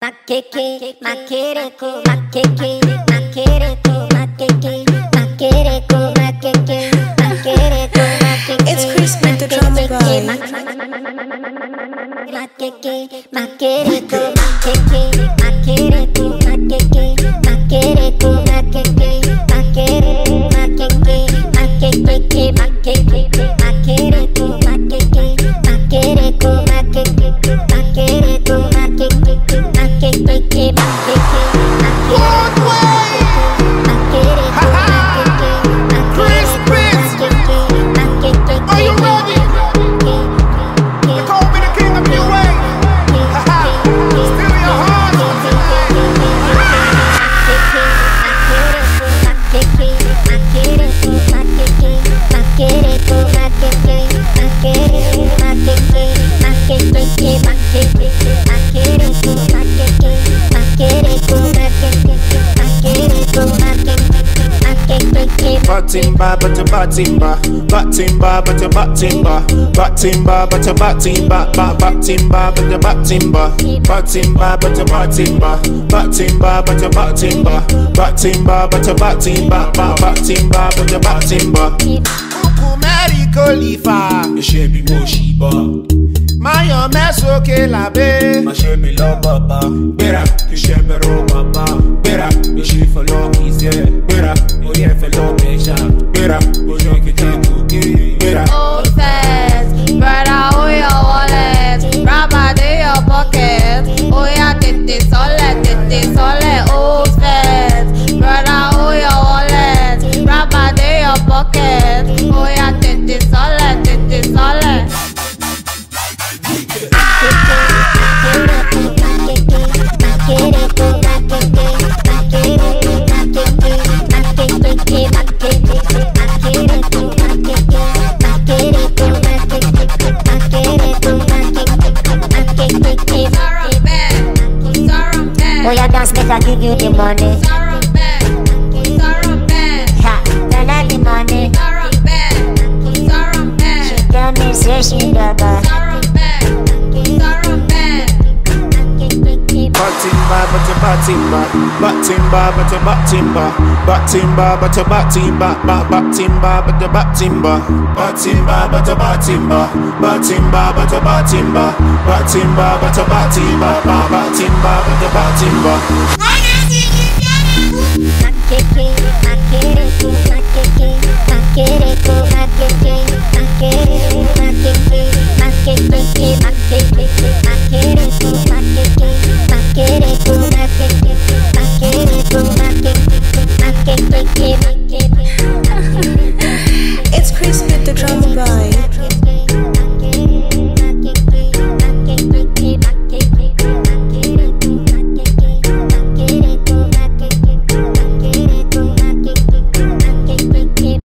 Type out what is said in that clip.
Maqueque, maquereco, maqueque, maquereco, maqueque, maquereco, maqueque, maquereco, maqueque. It's Chris with the drama boy. Maqueque, maquereco, maqueque, maquereco, maqueque, maquereco, maqueque, maquereco, maqueque, maqueque, maqueque, maquereco, maqueque, maquereco, maqueque, maquereco, maqueque, Are you ready? You call me the king of new wave. Still your heart. Batimba, but a batimba, batimba, but a batimba, batimba, but a batimba, batimba, but a batimba, batimba, but a batimba, batimba, but a batimba, batimba, but a batimba, batimba, but a batimba. Kuku Mary Khalifa, Shebi Moshiba, Mayo Mesoke Labe, Shebi Lobaba, Bera, Shebi Robaba, Bera, Shebi Lokize, Bera, Oye Felo Mesha, Bera, Oye Kitebuki, Bera. Old fast, brother, who your wallet? Rubber in your pocket. Oh yeah, tete sole, old fast, brother, who your wallet? Rubber in your pocket. Oh yeah, tete sole. Oh, yeah, dance, make I give you the money. Ha, turn on the money. She tell me, say she love her. Batimba, but a batimba, batimba, but a batimba, batimba, but a batimba, batimba, but a batimba, batimba, but a batimba, batimba, but a batimba, batimba, but a batimba, batimba, but a batimba. Maquereco,